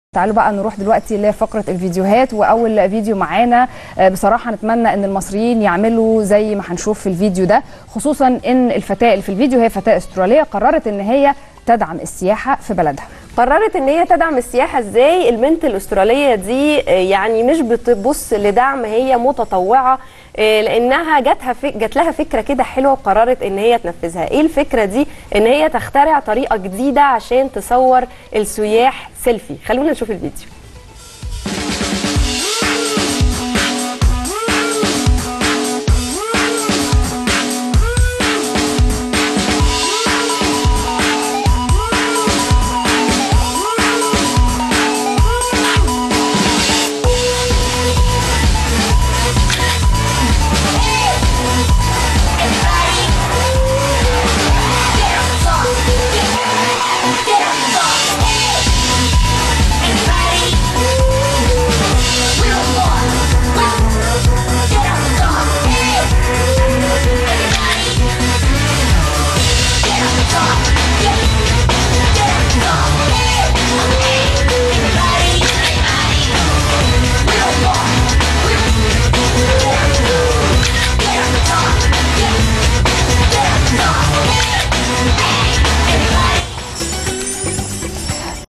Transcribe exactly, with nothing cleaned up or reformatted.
تعالوا بقى نروح دلوقتي لفقرة الفيديوهات. وأول فيديو معانا بصراحة نتمنى أن المصريين يعملوا زي ما هنشوف في الفيديو ده، خصوصا أن الفتاة اللي في الفيديو هي فتاة استرالية قررت أن هي تدعم السياحة في بلدها. قررت ان هي تدعم السياحه ازاي؟ البنت الاستراليه دي يعني مش بتبص لدعم، هي متطوعه لانها جاتها جات لها فكره كده حلوه وقررت ان هي تنفذها. ايه الفكره دي؟ ان هي تخترع طريقه جديده عشان تصور السياح سيلفي. خلونا نشوف الفيديو.